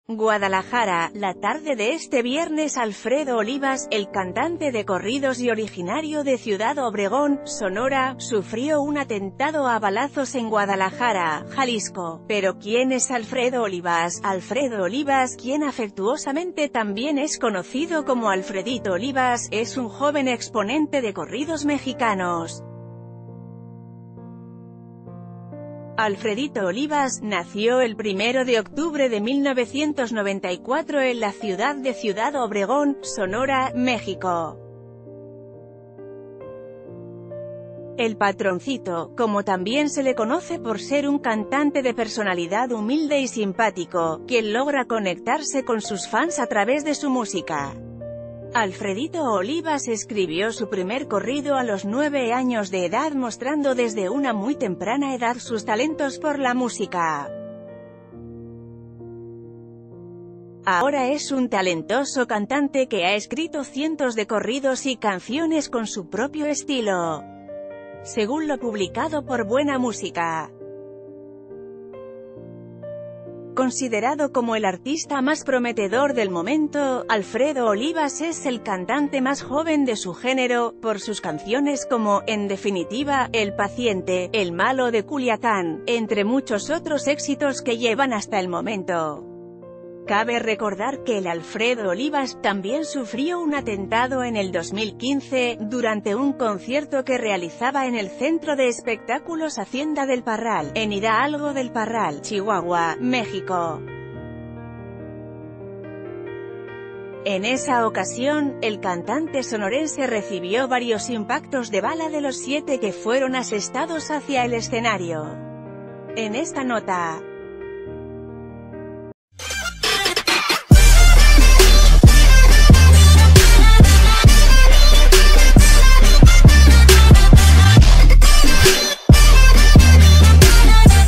Guadalajara, la tarde de este viernes Alfredo Olivas, el cantante de corridos y originario de Ciudad Obregón, Sonora, sufrió un atentado a balazos en Guadalajara, Jalisco. ¿Pero quién es Alfredo Olivas? Alfredo Olivas, quien afectuosamente también es conocido como Alfredito Olivas, es un joven exponente de corridos mexicanos. Alfredito Olivas nació el 1 de octubre de 1994 en la ciudad de Ciudad Obregón, Sonora, México. El Patroncito, como también se le conoce por ser un cantante de personalidad humilde y simpático, quien logra conectarse con sus fans a través de su música. Alfredito Olivas escribió su primer corrido a los 9 años de edad, mostrando desde una muy temprana edad sus talentos por la música. Ahora es un talentoso cantante que ha escrito cientos de corridos y canciones con su propio estilo, según lo publicado por Buena Música. Considerado como el artista más prometedor del momento, Alfredo Olivas es el cantante más joven de su género, por sus canciones como, en definitiva, El Paciente, El Malo de Culiacán, entre muchos otros éxitos que llevan hasta el momento. Cabe recordar que el Alfredo Olivas también sufrió un atentado en el 2015, durante un concierto que realizaba en el Centro de Espectáculos Hacienda del Parral, en Hidalgo del Parral, Chihuahua, México. En esa ocasión, el cantante sonorense recibió varios impactos de bala de los 7 que fueron asestados hacia el escenario. En esta nota,